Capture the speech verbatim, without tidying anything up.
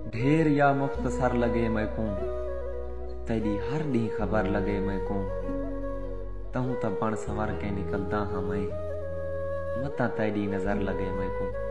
ढेर या मुख्तसर लगे मैकू तेरी हर डी खबर लगे मैकू तहूं त पण सवर के निकलता हाँ मैं मता तेरी नजर लगे मैकू।